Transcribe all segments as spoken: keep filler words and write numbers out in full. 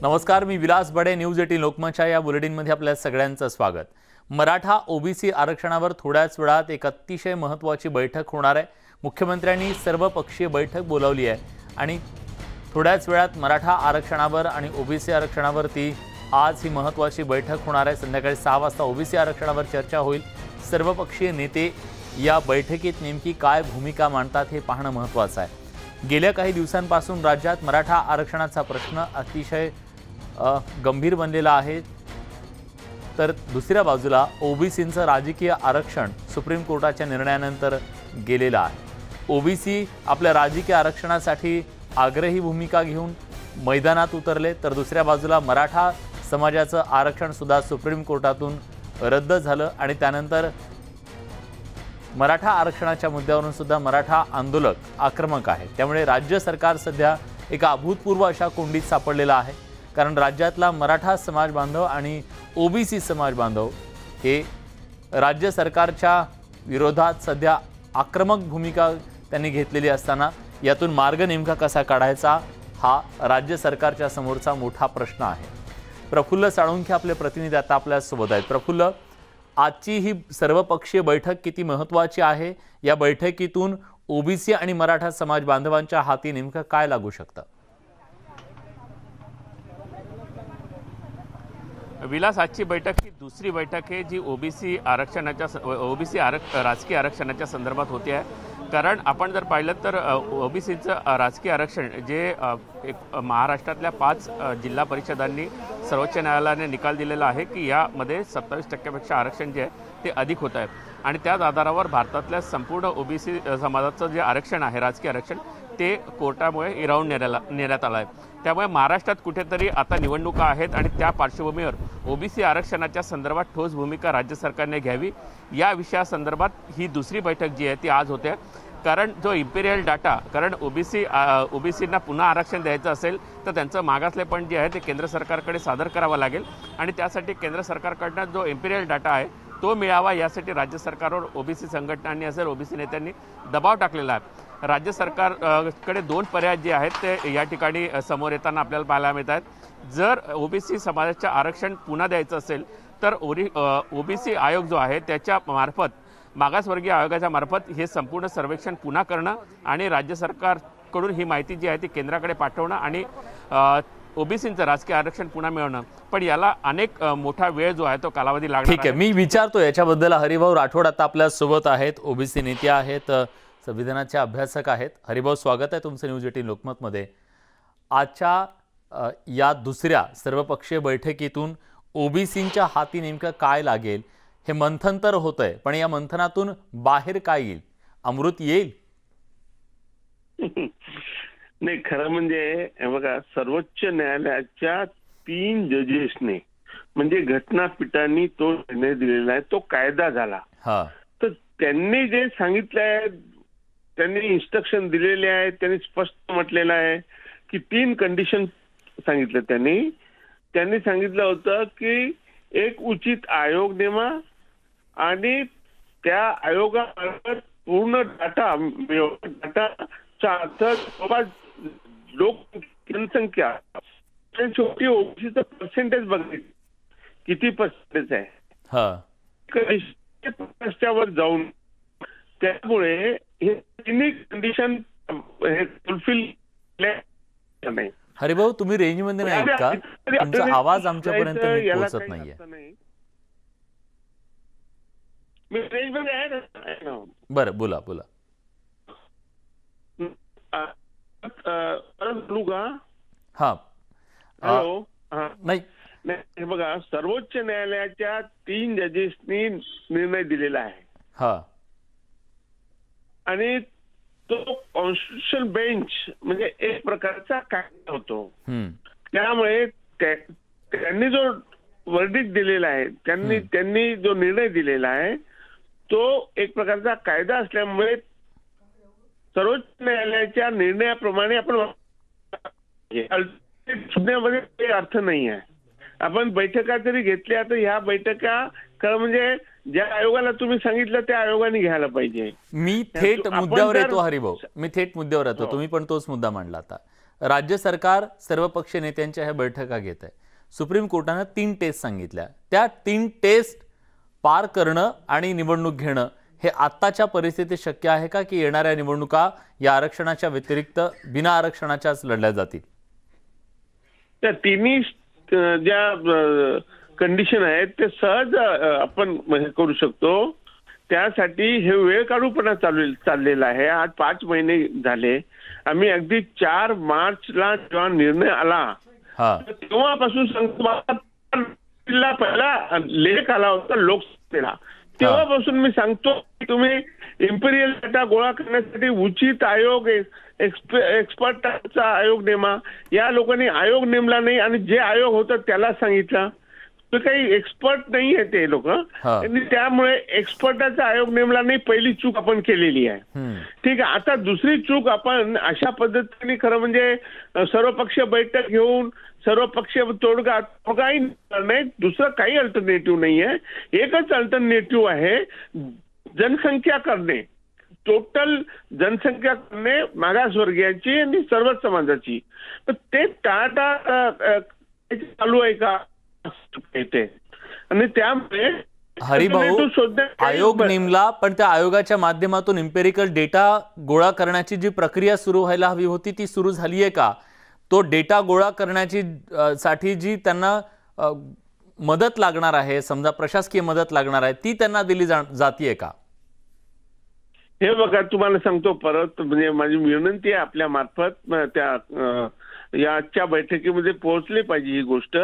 नमस्कार, मी Vilas Bade. News eighteen लोकमतच्या या बुलेटिनमध्ये आपल्या सगळ्यांचं स्वागत. मराठा ओबीसी आरक्षणावर थोड्याच वेळात एक अतिशय महत्त्वाची बैठक होणार आहे. मुख्यमंत्र्यांनी सर्वपक्षीय बैठक बोलावली आहे आणि थोड्याच वेळात मराठा आरक्षणावर आणि ओबीसी आरक्षणावरती आज ही महत्त्वाची बैठक होणार आहे. संध्याकाळी सहा वाजता ओबीसी आरक्षणावर चर्चा होईल. सर्वपक्षीय नेते या बैठकीत नेमकी काय भूमिका मांडतात हे पाहणं महत्त्वाचं आहे. गेल्या काही दिवसांपासून राज्यात मराठा आरक्षणाचा प्रश्न अतिशय गंभीर बनलेला आहे. तर दुसऱ्या बाजूला ओबीसींचं राजकीय आरक्षण सुप्रीम कोर्टाच्या निर्णयानंतर गेलेलं आहे. ओबीसी आपल्या राजकीय आरक्षणासाठी आग्रही भूमिका घेऊन मैदानात उतरले, तर दुसऱ्या बाजूला मराठा समाजाचं आरक्षण सुद्धा सुप्रीम कोर्टातून रद्द झालं आणि त्यानंतर मराठा आरक्षणाच्या मुद्द्यावरून सुद्धा मराठा आंदोलक आक्रमक आहे. त्यामुळे राज्य सरकार सध्या एका अभूतपूर्व अशा कोंडीत सापडलेला आहे. कारण राज्यातला मराठा समाज बांधव आणि ओबीसी समाज बांधव हे राज्य सरकारच्या विरोधात सध्या आक्रमक भूमिका त्यांनी घेतलेली असताना यातून मार्ग नेमका कसा काढायचा हा राज्य सरकारच्या समोरचा मोठा प्रश्न आहे. प्रफुल्ल साळुंखे आपले प्रतिनिधी आता आपल्यासोबत आहेत. प्रफुल्ल, आजची ही सर्वपक्षीय बैठक किती महत्त्वाची आहे? या बैठकीतून ओबीसी आणि मराठा समाज बांधवांच्या हाती नेमकं काय लागू शकतं? विलास, आजची बैठक ही दुसरी बैठक आहे जी ओबीसी आरक्षणाच्या ओबीसी आरक्ष राजकीय आरक्षणाच्या संदर्भात होते आहे. कारण आपण जर पाहिलं तर ओबीसीचं राजकीय आरक्षण जे एक महाराष्ट्रातल्या पाच जिल्हा परिषदांनी सर्वोच्च न्यायालयाने निकाल दिलेला आहे की यामध्ये सत्तावीस टक्क्यापेक्षा आरक्षण जे आहे ते अधिक होत आहे आणि त्याच आधारावर भारतातल्या संपूर्ण ओबीसी समाजाचं जे आरक्षण आहे, राजकीय आरक्षण, ते कोर्टामुळे हिरावून नेण्याला नेण्यात आलं आहे. त्यामुळे महाराष्ट्रात कुठेतरी आता निवडणुका आहेत आणि त्या पार्श्वभूमीवर ओबीसी आरक्षणाच्या संदर्भात ठोस भूमिका राज्य सरकारने घ्यावी या विषयासंदर्भात ही दुसरी बैठक जी आहे ती आज होते. कारण जो इम्पेरियल डाटा, कारण ओबीसी ओबीसींना पुन्हा आरक्षण द्यायचं असेल तर त्यांचं मागासलेपण जे आहे ते केंद्र सरकारकडे सादर करावं लागेल आणि त्यासाठी केंद्र सरकारकडनं जो इम्पेरियल डाटा आहे तो मिळावा यासाठी राज्य सरकारवर ओबीसी संघटनांनी असेल ओबीसी नेत्यांनी दबाव टाकलेला आहे. राज्य सरकारकडे दोन पर्याय जे आहेत ते या ठिकाणी समोर येताना आपल्याला पाहायला मिळत आहेत. जर ओबीसी समाजाचं आरक्षण पुन्हा द्यायचं असेल तर ओरी ओबीसी आयोग जो आहे त्याच्या मार्फत, मागासवर्गीय आयोगाच्या मार्फत हे संपूर्ण सर्वेक्षण पुन्हा करणं आणि राज्य सरकारकडून ही माहिती जी आहे ती केंद्राकडे पाठवणं आणि ओबीसींचं राजकीय आरक्षण पुन्हा मिळवणं. पण याला अनेक मोठा वेळ जो आहे तो कालावधी लागणार. ठीक आहे, मी विचारतो याच्याबद्दल. हरिभाऊ राठोड आता आपल्या सोबत आहेत, ओबीसी नेते आहेत, संविधानाचे अभ्यासक आहेत. हरिभाऊ, स्वागत आहे तुमचं न्यूज एटीन लोकमतमध्ये. आजच्या या दुसऱ्या सर्वपक्षीय बैठकीतून ओबीसींच्या हाती नेमकं काय लागेल हे मंथन तर होतंय, पण या मंथनातून बाहेर काय येईल? अमृत येईल? नाही, खरं म्हणजे बघा, सर्वोच्च न्यायालयाच्या तीन जजेसने म्हणजे घटनापीठांनी तो निर्णय दिलेला आहे, तो कायदा झाला. हा, तर त्यांनी जे सांगितलंय, त्यांनी इन्स्ट्रक्शन दिलेले आहेत, त्यांनी स्पष्ट म्हटलेलं आहे की तीन कंडिशन सांगितलं. त्यांनी त्यांनी सांगितलं होतं की एक उचित आयोग नेमा आणि त्या आयोगामार्फत पूर्ण डाटा डाटाचा अर्थ बाबा लोक जनसंख्या शेवटी ओबीसीचं पर्सेंटेज बघायचं किती पर्सेंटेज आहे त्यावर जाऊन, त्यामुळे हे तिन्ही कंडिशन हे फुलफिल नाही. हरिभाऊ, तुम्ही रेंज मध्ये नाहीत का? तुमचा आवाज आमच्यापर्यंत पोहोचत नाहीये. मी रेंज मध्ये आहे ना. बरं, बोला बोला. बोलू का? हा, हॅलो. नाही नाही, बघा, सर्वोच्च न्यायालयाच्या तीन जजेसनी निर्णय दिलेला आहे. हा, आणि तो कॉन्स्टिट्यूशन बेंच म्हणजे एक प्रकारचा कायदा होतो. त्यामुळे त्यांनी जो वर्डिक्ट दिलेला आहे, त्यांनी त्यांनी जो निर्णय दिलेला आहे तो एक प्रकारचा कायदा असल्यामुळे सर्वोच्च न्यायालयाच्या निर्णयाप्रमाणे आपण शोधण्यामध्ये काही अर्थ नाही आहे. आपण बैठका जरी घेतल्या तर ह्या बैठका खरं म्हणजे ज्या आयोगाला तुम्ही सांगितलं त्या आयोगाने घ्यायला पाहिजे. मी थेट मुद्द्यावर येतो हरिभाऊ, मी थेट मुद्द्यावर येतो. तुम्ही पण तोच मुद्दा मांडला आता. राज्य सरकार सर्वपक्षीय नेत्यांच्या ह्या बैठका घेत आहे. सुप्रीम कोर्टानं तीन टेस्ट सांगितल्या. त्या तीन टेस्ट पार करणं आणि निवडणूक घेणं हे आत्ताच्या परिस्थितीत शक्य आहे का, की येणाऱ्या निवडणुका या आरक्षणाच्या व्यतिरिक्त बिना आरक्षणाच्याच लढल्या जातील? त्या तिन्ही ज्या कंडिशन आहेत ते सहज आपण हे करू शकतो. त्यासाठी हे वेळ काढूपणा चालू चाललेला आहे. आज पाच महिने झाले. आम्ही अगदी चार मार्चला जेव्हा निर्णय आला तेव्हापासून सांगतो, पहिला लेख आला होता लोकसभेला, तेव्हापासून मी सांगतो की तुम्ही इम्पिरियल डेटा गोळा करण्यासाठी उचित आयोग, एक्सपर्टचा आयोग नेमा. या लोकांनी आयोग नेमला नाही आणि जे आयोग होतं त्याला सांगितलं. तर काही एक्सपर्ट नाही आहे ते लोक, आणि त्यामुळे एक्सपर्टाचा आयोग नेमला नाही. पहिली चूक आपण केलेली आहे. ठीक आहे. आता दुसरी चूक आपण अशा पद्धतीने, खरं म्हणजे सर्वपक्षीय बैठक घेऊन सर्वपक्षीय तोडगा तोडगाही नाही, दुसरं काही अल्टरनेटिव्ह नाही आहे. एकच अल्टरनेटिव्ह आहे, जनसंख्या करणे, टोटल जनसंख्या करणे मागासवर्गीयांची आणि सर्वच समाजाची. तर ते टाळता चालू आहे का येते, आणि त्यामुळे हरिभाऊ आयोग नेमला, पण त्या आयोगाच्या माध्यमातून इम्पेरिकल डेटा गोळा करण्याची जी प्रक्रिया सुरू व्हायला हवी होती ती सुरू झाली आहे का? तो डेटा गोळा करण्याची साठी जी त्यांना मदत लागणार आहे, समजा प्रशासकीय मदत लागणार आहे, ती त्यांना दिली जातीये का? हे बघा, तुम्हाला सांगतो परत, म्हणजे माझी विनंती आहे आपल्या मार्फत त्या या आजच्या बैठकीमध्ये पोहोचली पाहिजे ही गोष्ट.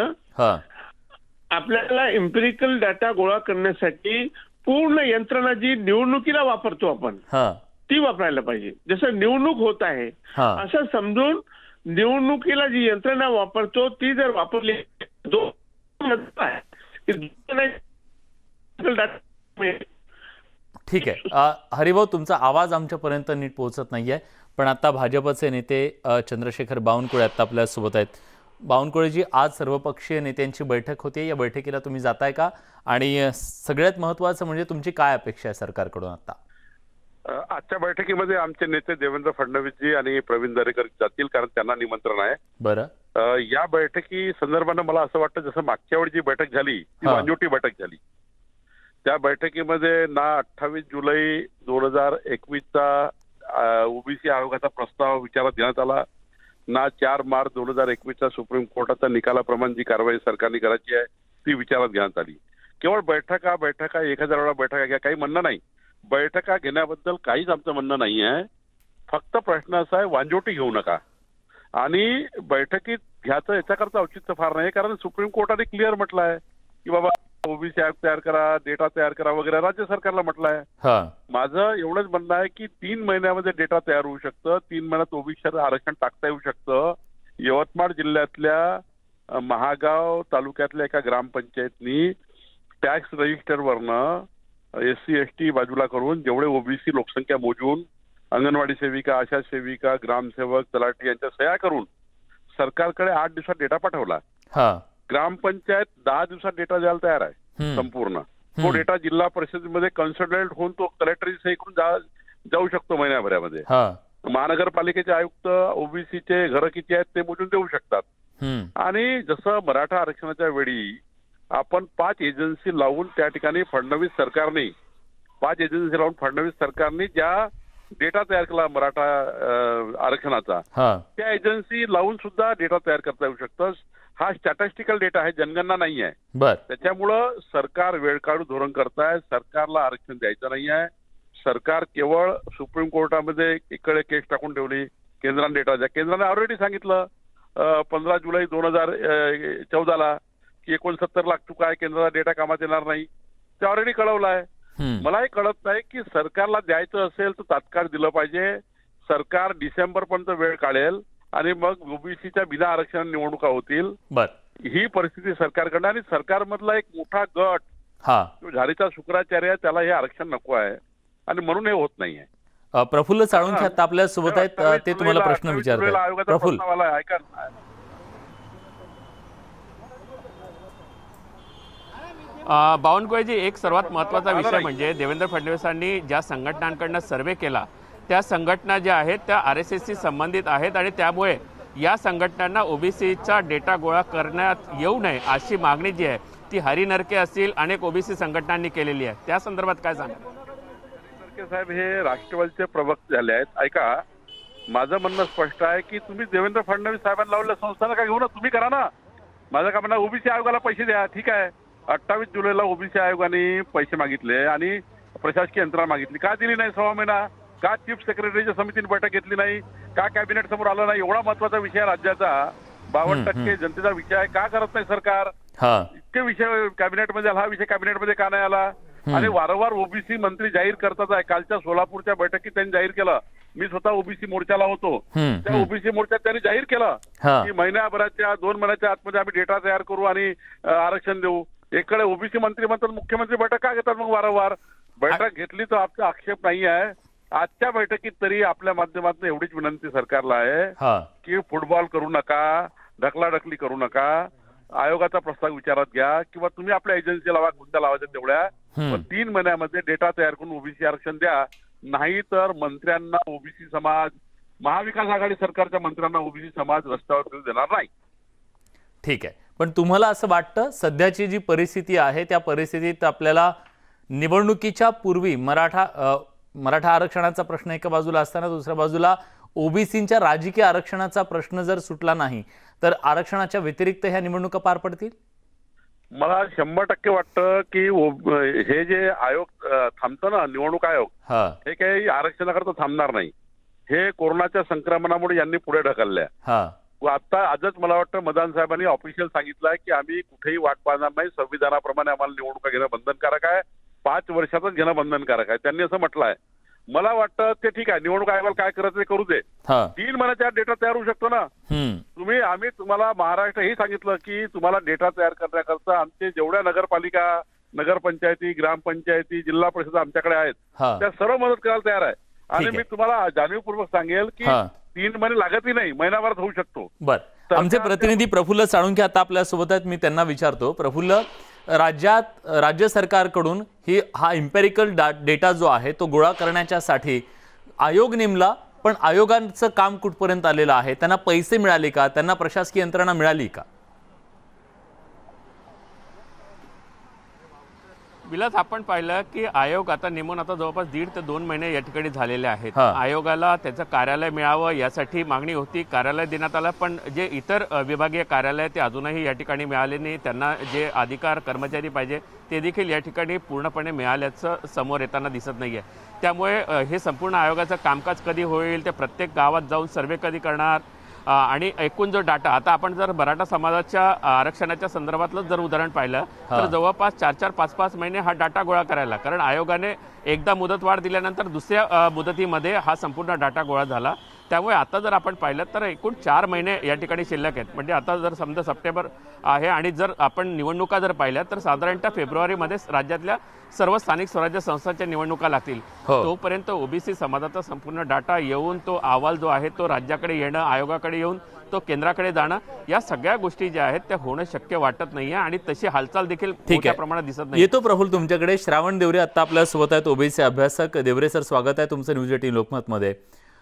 आपल्याला इम्पेरिकल डाटा गोळा करण्यासाठी पूर्ण यंत्रणा जी निवडणुकीला वापरतो आपण ती वापरायला पाहिजे. जसं निवडणूक होत आहे असं समजून निवडणुकीला जी यंत्रणा वापरतो ती जर वापरली, ठीक आहे. हरिभाऊ, तुमचा आवाज आमच्यापर्यंत नीट पोहोचत नाहीये, पण आता भाजपचे नेते चंद्रशेखर बावनकुळे आता आपल्या सोबत आहेत. बावनकुळेजी, आज सर्वपक्षीय नेत्यांची बैठक होती. या बैठकीला तुम्ही जाताय का? आणि सगळ्यात महत्त्वाचं म्हणजे तुमची काय अपेक्षा आहे सरकारकडून आता? आजच्या बैठकीमध्ये आमचे नेते देवेंद्र फडणवीसजी आणि प्रवीण दरेकर जातील, कारण त्यांना निमंत्रण आहे. बरं. या बैठकी संदर्भानं मला असं वाटतं, जसं मागच्या वेळी जी बैठक झाली ती वांजोटी बैठक झाली. त्या बैठकीमध्ये ना अठ्ठावीस जुलै दोन हजार एकवीसचा ओबीसी आयोगाचा प्रस्ताव विचारात घेण्यात आला, ना चार मार्च दोन हजार एकवीसचा सुप्रीम कोर्टाचा निकालाप्रमाणे जी कारवाई सरकारने करायची आहे ती विचारात घेण्यात आली. केवळ बैठका बैठका एक हजार वेळा बैठका घ्या काही म्हणणं नाही. बैठका घेण्याबद्दल काहीच आमचं म्हणणं नाही आहे. फक्त प्रश्न असा आहे, वांजोटी घेऊ नका. आणि बैठकीत घ्यायचं याच्याकरता औचित्य फार नाही, कारण सुप्रीम कोर्टाने क्लिअर म्हटलं आहे की बाबा ओबीसी आयोग तयार करा, डेटा तयार करा वगैरे राज्य सरकारला म्हटलं आहे. माझं एवढंच म्हणणं आहे की तीन महिन्यामध्ये डेटा तयार होऊ शकतं, तीन महिन्यात ओबीसी आरक्षण टाकता येऊ शकतं. यवतमाळ जिल्ह्यातल्या महागाव तालुक्यातल्या एका ग्रामपंचायतनी टॅक्स रजिस्टरवरनं एस सी एस टी बाजूला करून जेवढे ओबीसी लोकसंख्या मोजून अंगणवाडी सेविका, आशा सेविका, ग्रामसेवक, तलाठी यांच्या सह्या करून सरकारकडे आठ दिवसात डेटा पाठवला. ग्रामपंचायत दहा दिवसात डेटा द्यायला तयार आहे संपूर्ण. तो डेटा जिल्हा परिषदेमध्ये कन्सल्टेट होऊन तो कलेक्टरची सही करून जाऊ शकतो महिन्याभरामध्ये. महानगरपालिकेचे आयुक्त ओबीसीचे घर किती आहेत ते मोजून देऊ शकतात. आणि जसं मराठा आरक्षणाच्या वेळी आपण पाच एजन्सी लावून त्या ठिकाणी फडणवीस सरकारने पाच एजन्सी लावून फडणवीस सरकारने ज्या डेटा तयार केला मराठा आरक्षणाचा, त्या एजन्सी लावून सुद्धा डेटा तयार करता येऊ शकतं. हा स्टॅटिस्टिकल डेटा आहे, जनगणना नाही आहे. त्याच्यामुळं सरकार वेळकाढू धोरण करताय. सरकारला आरक्षण द्यायचं नाही आहे. सरकार केवळ सुप्रीम कोर्टामध्ये इकडे केस टाकून ठेवली, केंद्राने डेटा द्या. केंद्राने ऑलरेडी सांगितलं पंधरा जुलै दोन हजार चौदाला की एकोणसत्तर लाख चुका आहे, केंद्राचा डेटा कामात येणार नाही, ते ऑलरेडी कळवलं आहे. मला हे कळत नाही की सरकारला द्यायचं असेल तर तात्काळ दिलं पाहिजे. सरकार डिसेंबर पर्यंत वेळ काढेल आणि मग ओबीसीच्या बिना आरक्षण निवडणुका होतील. ही परिस्थिती सरकारकडे, आणि सरकारमधला एक मोठा गट जो झारीचा शुक्राचार्य त्याला हे आरक्षण नको आहे आणि म्हणून हे होत नाहीये. प्रफुल्ल साळुंखे आता आपल्या सोबत आहेत, ते तुम्हाला प्रश्न विचारतात. प्रफुल्ल, ऐका. बावनकुळेजी, एक सर्वात महत्त्वाचा विषय म्हणजे देवेंद्र फडणवीसांनी ज्या संघटनांकडनं सर्वे केला त्या संघटना ज्या आहेत त्या आर एस एसशी संबंधित आहेत आणि त्यामुळे या संघटनांना ओबीसीचा डेटा गोळा करण्यात येऊ नये अशी मागणी जी आहे ती हरी नरके असतील अनेक ओबीसी संघटनांनी केलेली आहे. त्या संदर्भात काय सांगा? नरके साहेब हे राष्ट्रवादीचे प्रवक्ते झाले आहेत. ऐका, माझं म्हणणं स्पष्ट आहे की तुम्ही देवेंद्र फडणवीस साहेबांना लावलेल्या संस्थांना काय घेऊ ना, तुम्ही करा ना. माझं काय म्हणणं, ओबीसी आयोगाला पैसे द्या, ठीक आहे. अठ्ठावीस जुलैला ओबीसी आयोगाने पैसे मागितले आणि प्रशासकीय यंत्रणा मागितली, का दिली नाही सव्वा महिना? का चीफ सेक्रेटरीच्या समितीने बैठक घेतली नाही? का कॅबिनेट समोर आलं नाही? एवढा महत्वाचा विषय राज्याचा, बावन्न टक्के जनतेचा विषय आहे, का करत नाही सरकार? इतके विषय कॅबिनेटमध्ये आला, हा विषय कॅबिनेटमध्ये का नाही आला? आणि वारंवार ओबीसी मंत्री जाहीर करतात आहे. कालच्या सोलापूरच्या बैठकीत त्यांनी जाहीर केलं, मी स्वतः ओबीसी मोर्चाला होतो, त्या ओबीसी मोर्चात त्यांनी जाहीर केलं की महिन्याभराच्या दोन महिन्याच्या आतमध्ये आम्ही डेटा तयार करू आणि आरक्षण देऊ. एकडे ओबीसी मंत्री म्हणतात मुख्यमंत्री बैठक का घेतात मग वारंवार? बैठक घेतली तर आमचा आक्षेप नाही आहे. आजच्या बैठकीत तरी आपल्या माध्यमातून एवढीच विनंती सरकारला आहे की फुटबॉल करू नका, ढकलाढकली करू नका, आयोगाचा प्रस्ताव विचारात घ्या किंवा तुम्ही आपल्या एजन्सी लावा, गुंता लावायच्या तेवढ्या, पण तीन महिन्यामध्ये डेटा तयार करून ओबीसी आरक्षण द्या. नाही तर मंत्र्यांना ओबीसी समाज, महाविकास आघाडी सरकारच्या मंत्र्यांना ओबीसी समाज रस्त्यावर देणार नाही. ठीक आहे, पण तुम्हाला असं वाटतं सध्याची जी परिस्थिती आहे त्या परिस्थितीत आपल्याला निवडणुकीच्या पूर्वी मराठा मराठा आरक्षणाचा प्रश्न एका बाजूला असताना दुसऱ्या बाजूला ओबीसींच्या राजकीय आरक्षणाचा प्रश्न जर सुटला नाही तर आरक्षणाच्या व्यतिरिक्त ह्या निवडणुका पार पडतील? मला शंभर टक्के वाटतं की हे जे आयोग थांबतं ना, निवडणूक आयोग, हे काही आरक्षणाकरता थांबणार नाही. हे कोरोनाच्या संक्रमणामुळे यांनी पुढे ढकलल्या. आता आजच मला वाटतं मदान साहेबांनी ऑफिशियल सांगितलंय की आम्ही कुठेही वाट पाहणार नाही, संविधानाप्रमाणे आम्हाला निवडणुका घेणं बंधनकारक आहे, पाच वर्षातच घेणं बंधनकारक आहे, त्यांनी असं म्हटलं आहे. मला वाटतं ते ठीक आहे, निवडणूक आयोगाला काय करायचं ते करू दे. तीन महिन्याच्या डेटा तयार होऊ शकतो ना. तुम्ही आम्ही तुम्हाला महाराष्ट्र हे सांगितलं की तुम्हाला डेटा तयार करण्याकरता आमचे जेवढ्या नगरपालिका, नगरपंचायती, ग्रामपंचायती, जिल्हा परिषद आमच्याकडे आहेत त्या सर्व मदत करायला तयार आहे. आणि मी तुम्हाला जाणीवपूर्वक सांगेल की तीन महिने लागतही नाही, महिनाभरात होऊ शकतो. बरं, आमचे प्रतिनिधी प्रफुल्ल साळुंखे आता आपल्या सोबत आहेत, मी त्यांना विचारतो. प्रफुल्ल, राज्यात राज्य सरकारकडून ही हा इम्पेरिकल डेटा जो आहे तो गोळा करण्याच्यासाठी आयोग नेमला, पण आयोगाचं काम कुठपर्यंत आलेलं आहे? त्यांना पैसे मिळाले का? त्यांना प्रशासकीय यंत्रणा मिळाली का? विलास, आपण पाहिलं की आयोग आता नेमून आता जवळपास दीड ते दोन महिने या ठिकाणी झालेले आहेत. आयोगाला त्याचं कार्यालय मिळावं यासाठी मागणी होती, कार्यालय देण्यात आलं, पण जे इतर विभागीय कार्यालय ते अजूनही या ठिकाणी मिळाले नाही. त्यांना जे अधिकार कर्मचारी पाहिजे ते देखील या ठिकाणी पूर्णपणे मिळाल्याचं समोर येताना दिसत नाहीये. त्यामुळे हे संपूर्ण आयोगाचं कामकाज कधी होईल, ते प्रत्येक गावात जाऊन सर्वे कधी करणार, आणि एकूण जो डाटा, आता आपण जर मराठा समाजाच्या आरक्षणाच्या संदर्भातलं जर उदाहरण पाहिलं तर जवळपास चार चार पाच पाच महिने हा डाटा गोळा करायला, कारण आयोगाने एकदा मुदतवाढ दिल्यानंतर दुसऱ्या मुदतीमध्ये हा संपूर्ण डाटा गोळा झाला. त्यामुळे आता जर आपण पाहिलं तर एकूण चार महिने या ठिकाणी शिल्लक आहेत. म्हणजे आता जर समजा सप्टेंबर आहे आणि जर आपण निवडणुका जर पाहिल्या तर साधारणतः फेब्रुवारीमध्ये राज्यातल्या सर्व स्थानिक स्वराज्य संस्थांच्या निवडणुका लागतील. तोपर्यंत ओबीसी समाजाचा संपूर्ण डाटा येऊन तो अहवाल जो आहे तो राज्याकडे येणं, आयोगाकडे येऊन तो केंद्राकडे जाणं, या सगळ्या गोष्टी ज्या आहेत त्या होणं शक्य वाटत नाहीये आणि तशी हालचाल देखील मोठ्या प्रमाणात दिसत नाही. येतो प्रफुल्ल तुमच्याकडे. श्रावण देवरे आता आपल्या सोबत आहेत, ओबीसी अभ्यासक. देवरे सर, स्वागत आहे तुमचं न्यूज एटीन लोकमत मध्ये.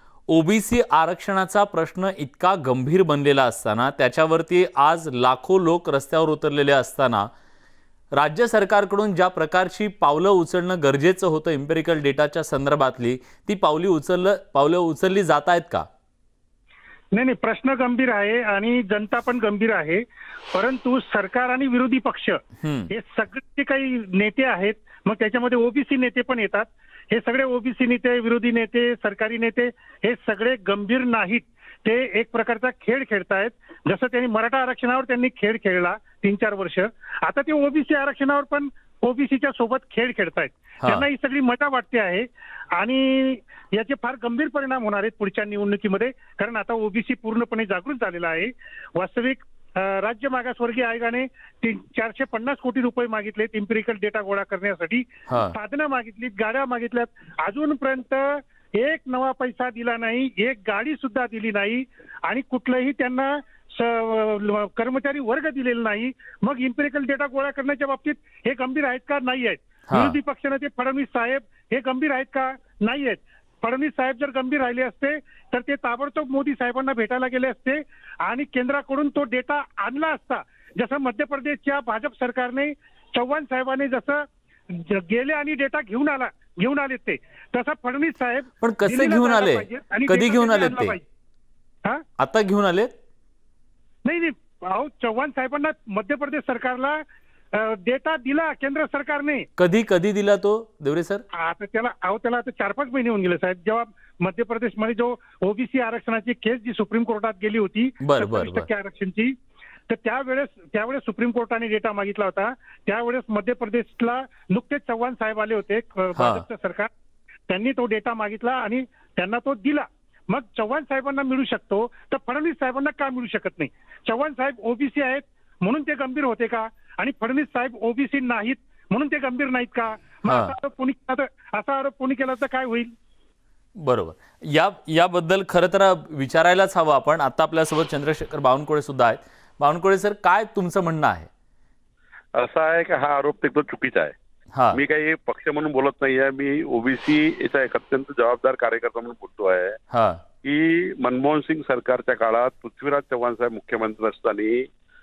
ओबीसी आरक्षणाचा प्रश्न इतका गंभीर बनलेला असताना, त्याच्यावरती आज लाखो लोक रस्त्यावर उतरलेले असताना, राज्य सरकारकडून ज्या प्रकारची पावलं उचलणं गरजेचं होतं इम्पेरिकल डेटाच्या संदर्भातली, ती पावली उचललं पावलं उचलली जात आहेत का? नाही नाही, प्रश्न गंभीर आहे आणि जनता पण गंभीर आहे. परंतु सरकार आणि विरोधी पक्ष हे सगळे काही नेते आहेत, मग त्याच्यामध्ये ओबीसी नेते पण येतात. हे सगळे ओबीसी नेते, विरोधी नेते, सरकारी नेते हे सगळे गंभीर नाहीत. ते एक प्रकारचा खेळ खेळतायत. जसं त्यांनी मराठा आरक्षणावर त्यांनी खेळ खेळला तीन चार वर्ष, आता ते ओबीसी आरक्षणावर पण ओबीसीच्या सोबत खेळ खेळतायत. त्यांना ही सगळी मजा वाटते आहे आणि याचे फार गंभीर परिणाम होणार आहेत पुढच्या निवडणुकीमध्ये, कारण आता ओबीसी पूर्णपणे जागृत झालेला आहे. वास्तविक राज्य मागासवर्गीय आयोगाने तीन चारशे पन्नास कोटी रुपये मागितलेत इम्पेरिकल डेटा गोळा करण्यासाठी, साधनं मागितलीत, गाड्या मागितल्यात, अजूनपर्यंत एक नवा पैसा दिला नाही, एक गाडी सुद्धा दिली नाही आणि कुठलंही त्यांना कर्मचारी वर्ग दिलेला नाही. मग इम्पेरिकल डेटा गोळा करण्याच्या बाबतीत हे गंभीर आहेत का? नाही आहेत. विरोधी पक्षनेते फडणवीस साहेब हे गंभीर आहेत का? नाही आहेत. फडणवीस साहेब जर गंभीर राहिले असते तर ते ताबडतोब मोदी साहेबांना भेटायला गेले असते आणि केंद्राकडून तो डेटा आणला असता. जसं मध्य प्रदेशच्या भाजप सरकारने चव्हाण साहेबांनी जसं गेले आणि डेटा घेऊन आला घेऊन आले ते, तसं फडणवीस साहेब पण कसे घेऊन आले, कधी घेऊन आले ते, आता घेऊन आले? नाही नाही अहो, चव्हाण साहेबांना मध्य प्रदेश सरकारला डेटा दिला केंद्र सरकारने. कधी कधी दिला तो देवरे सर? आता त्याला अहो त्याला आता चार पाच महिने होऊन गेले साहेब. जेव्हा मध्य प्रदेशमध्ये जो ओबीसी आरक्षणाची केस जी सुप्रीम कोर्टात गेली होती सत्तावीस टक्के आरक्षणची, तर त्यावेळेस त्यावेळेस सुप्रीम कोर्टाने डेटा मागितला होता. त्यावेळेस मध्य प्रदेशला नुकतेच चव्हाण साहेब आले होते भाजपचं सरकार, त्यांनी तो डेटा मागितला आणि त्यांना तो दिला. मग चव्हाण साहेबांना मिळू शकतो तर फडणवीस साहेबांना का मिळू शकत नाही? चव्हाण साहेब ओबीसी आहेत म्हणून ते गंभीर होते का, आणि फडणवीस साहेब ओबीसी नाहीत म्हणून ते गंभीर नाहीत का? मग असा आरोप कोणी असा आरोप कोणी केला तर काय होईल? बरोबर. या याबद्दल खरं तर विचारायलाच हवं आपण. आता आपल्यासोबत चंद्रशेखर बावनकुळे सुद्धा आहेत. बावनकुळे सर, काय तुमचं म्हणणं आहे? असं आहे की हा आरोप एकदम चुकीचा आहे. मी काही पक्ष म्हणून बोलत नाहीये, मी ओबीसी याचा एक अत्यंत जबाबदार कार्यकर्ता म्हणून बोलतो आहे की मनमोहन सिंग सरकारच्या काळात पृथ्वीराज चव्हाण साहेब मुख्यमंत्री असताना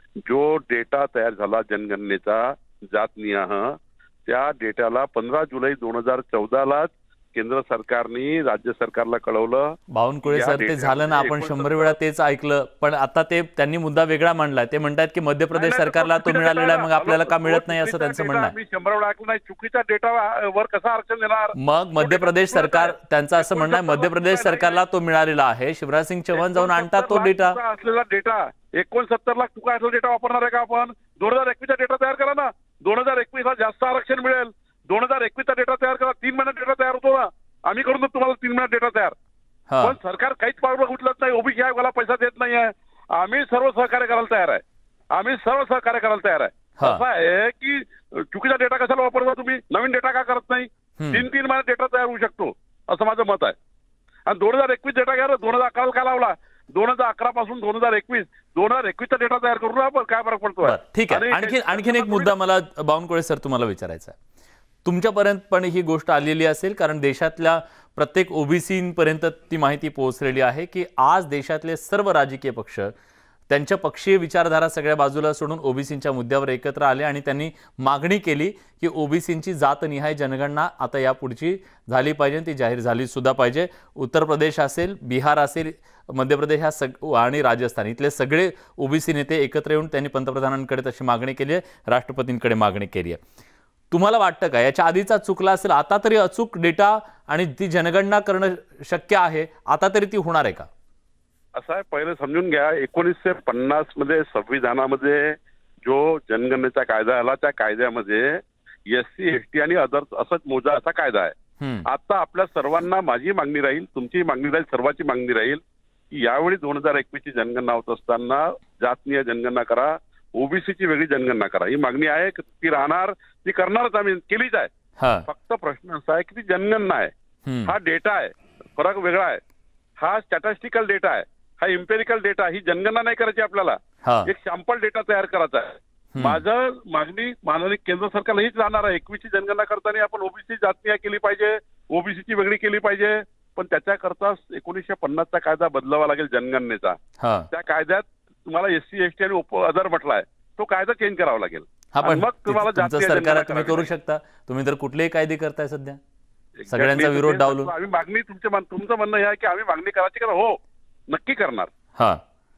जो डेटा तयार झाला जनगणनेचा जातनिहाय, त्या डेटाला पंधरा जुलै दोन हजार चौदा ला केंद्र सरकारने राज्य सरकारला कळवलं. बावनकुळे सर, ते झालं ना, आपण शंभर वेळा तेच ऐकलं, पण आता ते त्यांनी मुद्दा वेगळा मांडलाय. ते म्हणतात की मध्य प्रदेश सरकारला तो मिळालेला आहे, मग आपल्याला का मिळत नाही असं त्यांचं म्हणणं आहे. मी शंभर वेळा ऐकलं नाही. चुकीच्या डेटा वर कसं आरक्षण देणार? मग मध्य प्रदेश सरकार, त्यांचं असं म्हणणं आहे मध्य प्रदेश सरकारला तो मिळालेला आहे. शिवराज सिंग चौहान जाऊन आणतात तो डेटा. असलेला डेटा एकोणसत्तर लाख चुका असलेला डेटा वापरणार आहे का आपण? दोन हजार एकवीसचा डेटा तयार करा ना. दोन हजार एकवीस ला जास्त आरक्षण मिळेल. दोन हजार एकवीसचा डेटा तयार करा. तीन महिन्यात डेटा तयार होतो ना. आम्ही करून देतो तुम्हाला तीन महिन्यात डेटा तयार. पण सरकार काहीच पावलं उचलत नाही. ओबीसी आयोगाला पैसा देत नाहीये. आम्ही सर्व सहकार्य करायला तयार आहे. आम्ही सर्व सहकार्य करायला तयार आहे. असं आहे की चुकीचा डेटा कशाला वापरता तुम्ही? नवीन डेटा का करत नाही? तीन तीन महिन्यात डेटा तयार होऊ शकतो असं माझं मत आहे. आणि दोन हजार एकवीस डेटा घ्या, दोन हजार अकराला काय लावला? दोन हजार अकरा पासून दोन हजार एकवीस दोन हजार एकवीसचा डेटा तयार करू ना आपण, काय फरक पडतो? ठीक आहे. आणखी आणखीन एक मुद्दा मला बावनकुळे सर तुम्हाला विचारायचा आहे. तुमच्यापर्यंत पण ही गोष्ट आलेली असेल, कारण देशातल्या प्रत्येक ओबीसीपर्यंत ती माहिती पोहोचलेली आहे की आज देशातले सर्व राजकीय पक्ष त्यांच्या पक्षीय विचारधारा सगळ्या बाजूला सोडून ओबीसींच्या मुद्द्यावर एकत्र आले आणि त्यांनी मागणी केली की ओबीसींची जातनिहाय जनगणना आता यापुढची झाली पाहिजे, ती जाहीर झाली सुद्धा पाहिजे. उत्तर प्रदेश असेल, बिहार असेल, मध्य प्रदेश ह्या सग आणि राजस्थान इथले सगळे ओबीसी नेते एकत्र येऊन त्यांनी पंतप्रधानांकडे तशी मागणी केली आहे, राष्ट्रपतींकडे मागणी केली आहे. तुम्हाला वाटतं का याच्या आधीचा चुकला असेल, आता तरी अचूक डेटा आणि ती जनगणना करणं शक्य आहे, आता तरी ती होणार आहे का? असं आहे, पहिले समजून घ्या, एकोणीसशे पन्नास मध्ये संविधानामध्ये जो जनगणनेचा कायदा आला त्या कायद्यामध्ये एस सी एस टी आणि अदर असंच मोजा असा कायदा आहे. आता आपल्या सर्वांना माझी मागणी राहील, तुमची मागणी राहील, सर्वांची मागणी राहील की यावेळी दोन हजार एकवीस ची जनगणना होत असताना जातनीय जनगणना करा, ओबीसीची वेगळी जनगणना करा. ही मागणी आहे, ती राहणार, ती करणारच, आम्ही केलीच आहे. फक्त प्रश्न असा आहे की ती जनगणना आहे, हा डेटा आहे, फरक वेगळा आहे. हा स्टॅटिस्टिकल डेटा आहे, हा इम्पेरिकल डेटा. ही जनगणना नाही करायची आपल्याला, एक सॅम्पल डेटा तयार करायचा आहे. माझं मागणी माननीय केंद्र सरकारला हीच राहणार आहे. एकवीसची जनगणना करताना आपण ओबीसी जातनीय केली पाहिजे, ओबीसीची वेगळी केली पाहिजे. पण त्याच्याकरता एकोणीसशे पन्नासचा कायदा बदलावा लागेल जनगणनेचा. त्या कायद्यात तुम्हाला एससी एसटी आणि अदर म्हटलाय, तो कायदा चेंज करावा लागेल. मग तुम्हाला सरकार तुम्ही करू शकता, तुम्ही तर कुठलेही कायदे करताय सध्या, सगळ्यांचा विरोध डावलून. आम्ही मागणी तुमच्या तुमचं म्हणणं हे आहे की आम्ही मागणी करायची का? हो, नक्की करणार. हा,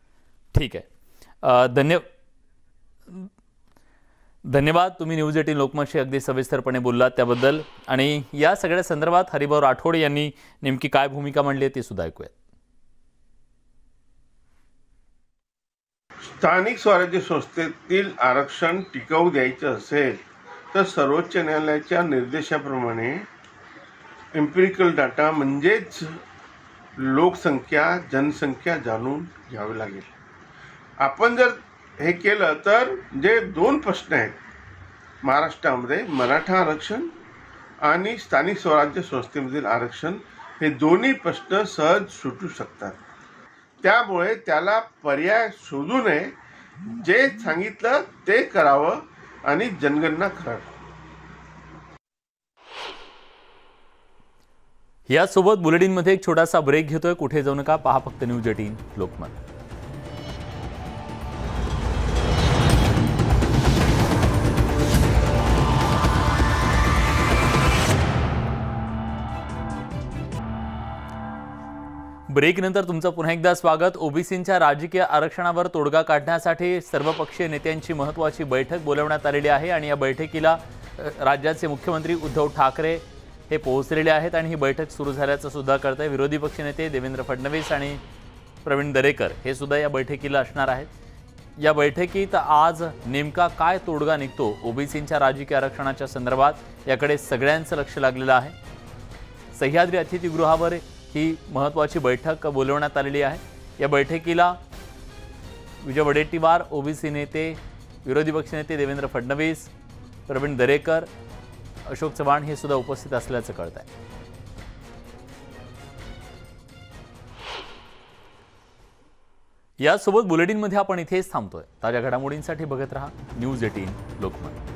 ठीक आहे. धन्यवाद धन्यवाद तुम्ही न्यूज एटीन लोकमतशी अगदी सविस्तरपणे बोललात त्याबद्दल. आणि या सगळ्या संदर्भात हरिभाऊ राठोड यांनी नेमकी काय भूमिका मांडली आहे ती सुद्धा ऐकूयात. स्थानिक स्वराज्य संस्थेतील आरक्षण टिकाऊ द्यायचं असेल तर सर्वोच्च न्यायालयाच्या निर्देशाप्रमाणे एम्पिरिकल डाटा म्हणजेच लोकसंख्या जनसंख्या जाणून घ्यावी लागेल. आपण जर हे केलं तर जे दोन प्रश्न आहेत महाराष्ट्रामध्ये, मराठा आरक्षण आणि स्थानिक स्वराज्य संस्थेमधील आरक्षण, हे दोन्ही प्रश्न सहज सुटू शकतात. त्यामुळे त्याला पर्याय शोधू नये, जे सांगितलं ते करावं आणि जनगणना करावी. यासोबत बुलेटिनमध्ये एक छोटासा ब्रेक घेतोय, कुठे जाऊ नका, पहा फक्त न्यूज एटीन लोकमत। ब्रेकनंतर तुमचं पुन्हा एकदा स्वागत। ओबीसींच्या राजकीय आरक्षणावर तोडगा काढण्यासाठी सर्वपक्षीय नेत्यांची महत्त्वाची बैठक बोलवण्यात आलेली आहे आणि या बैठकीला राज्याचे मुख्यमंत्री उद्धव ठाकरे हे पोहोचलेले आहेत आणि ही बैठक सुरू झाल्याचं सुद्धा कळतंय। विरोधी पक्षनेते देवेंद्र फडणवीस आणि प्रवीण दरेकर हे सुद्धा या बैठकीला असणार आहेत। या बैठकीत आज नेमका काय तोडगा निघतो ओबीसींच्या राजकीय आरक्षणाच्या संदर्भात याकडे सगळ्यांचं लक्ष लागलेलं आहे। सह्याद्री अतिथीगृहावर ही महत्त्वाची बैठक बोलवण्यात आलेली आहे। या बैठकीला विजय वडेट्टीवार, ओबीसी नेते, विरोधी पक्षनेते देवेंद्र फडणवीस, प्रवीण दरेकर, अशोक चव्हाण हे सुद्धा उपस्थित असल्याचं कळत आहे। यासोबत बुलेटिनमध्ये आपण इथेच थांबतोय। ताज्या घडामोडींसाठी बघत रहा न्यूज एटीन लोकमत।